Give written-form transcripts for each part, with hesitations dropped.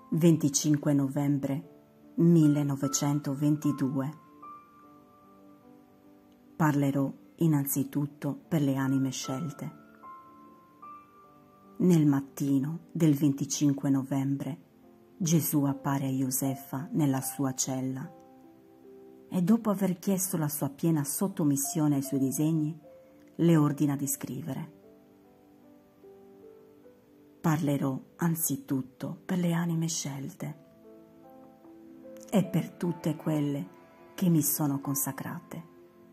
25 novembre 1922. Parlerò innanzitutto per le anime scelte. Nel mattino del 25 novembre Gesù appare a Josefa nella sua cella e dopo aver chiesto la sua piena sottomissione ai suoi disegni, le ordina di scrivere. Parlerò anzitutto per le anime scelte e per tutte quelle che mi sono consacrate.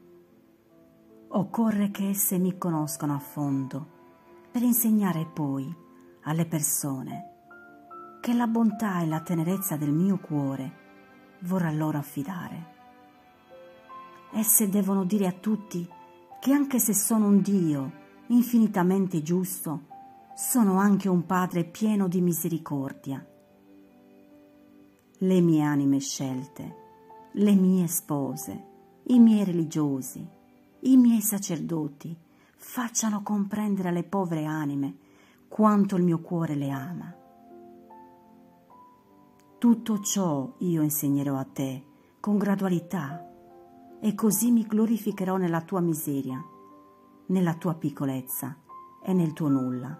Occorre che esse mi conoscano a fondo per insegnare poi alle persone che la bontà e la tenerezza del mio cuore vorrà loro affidare. Esse devono dire a tutti che anche se sono un Dio infinitamente giusto, sono anche un Padre pieno di misericordia. Le mie anime scelte, le mie spose, i miei religiosi, i miei sacerdoti facciano comprendere alle povere anime quanto il mio cuore le ama. Tutto ciò io insegnerò a te con gradualità e così mi glorificherò nella tua miseria, nella tua piccolezza e nel tuo nulla.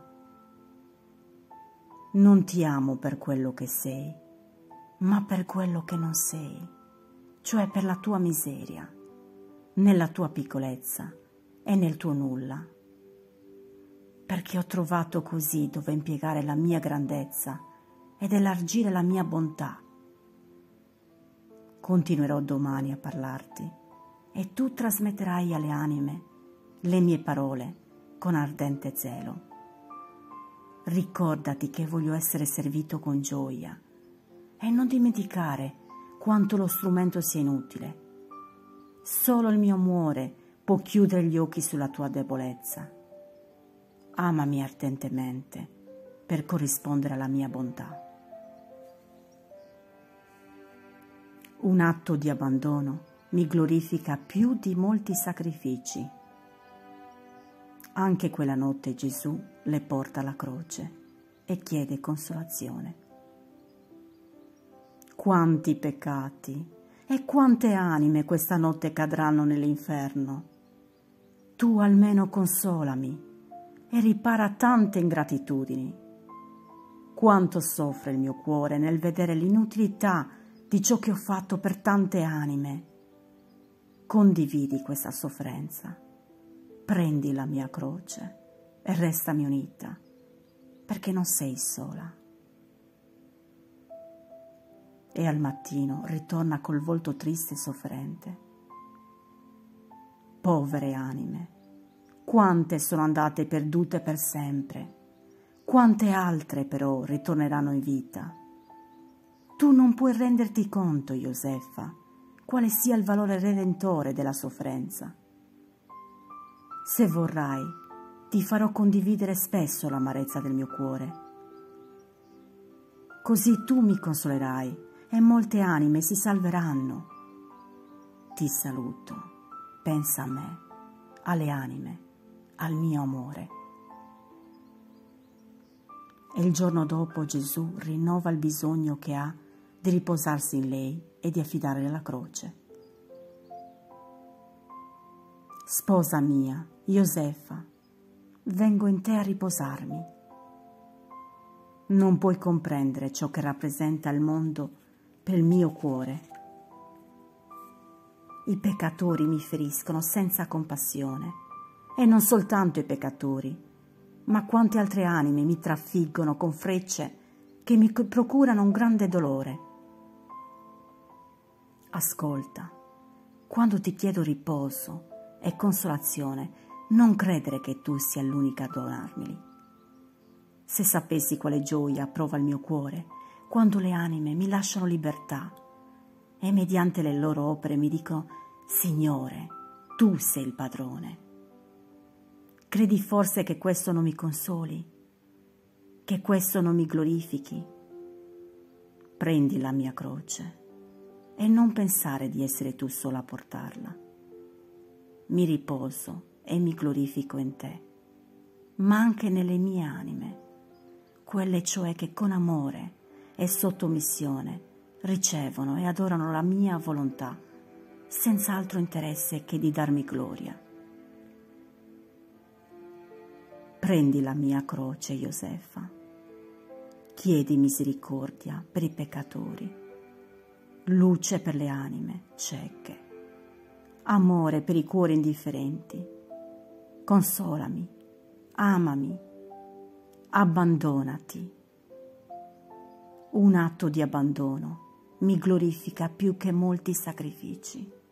Non ti amo per quello che sei, ma per quello che non sei, cioè per la tua miseria, nella tua piccolezza e nel tuo nulla, perché ho trovato così dove impiegare la mia grandezza ed elargire la mia bontà. Continuerò domani a parlarti e tu trasmetterai alle anime le mie parole con ardente zelo. Ricordati che voglio essere servito con gioia e non dimenticare quanto lo strumento sia inutile. Solo il mio amore può chiudere gli occhi sulla tua debolezza. Amami ardentemente per corrispondere alla mia bontà. Un atto di abbandono mi glorifica più di molti sacrifici. Anche quella notte Gesù le porta alla croce e chiede consolazione. Quanti peccati e quante anime questa notte cadranno nell'inferno. Tu almeno consolami e ripara tante ingratitudini. Quanto soffre il mio cuore nel vedere l'inutilità di ciò che ho fatto per tante anime. Condividi questa sofferenza. Prendi la mia croce e restami unita, perché non sei sola. E al mattino ritorna col volto triste e sofferente. Povere anime, quante sono andate perdute per sempre, quante altre però ritorneranno in vita. Tu non puoi renderti conto, Josefa, quale sia il valore redentore della sofferenza. Se vorrai, ti farò condividere spesso l'amarezza del mio cuore. Così tu mi consolerai e molte anime si salveranno. Ti saluto, pensa a me, alle anime, al mio amore. E il giorno dopo Gesù rinnova il bisogno che ha di riposarsi in lei e di affidare la croce. Sposa mia, Josefa, vengo in te a riposarmi. Non puoi comprendere ciò che rappresenta il mondo per il mio cuore. I peccatori mi feriscono senza compassione, e non soltanto i peccatori, ma quante altre anime mi trafiggono con frecce che mi procurano un grande dolore. Ascolta, quando ti chiedo riposo e consolazione, non credere che tu sia l'unica a donarmeli. Se sapessi quale gioia prova il mio cuore quando le anime mi lasciano libertà e mediante le loro opere mi dicono: Signore, tu sei il padrone. Credi forse che questo non mi consoli? Che questo non mi glorifichi? Prendi la mia croce e non pensare di essere tu sola a portarla. Mi riposo e mi glorifico in te, ma anche nelle mie anime, quelle cioè che con amore e sottomissione ricevono e adorano la mia volontà, senza altro interesse che di darmi gloria. Prendi la mia croce, Josefa. Chiedi misericordia per i peccatori, luce per le anime cieche, amore per i cuori indifferenti. Consolami, amami, abbandonati. Un atto di abbandono mi glorifica più che molti sacrifici.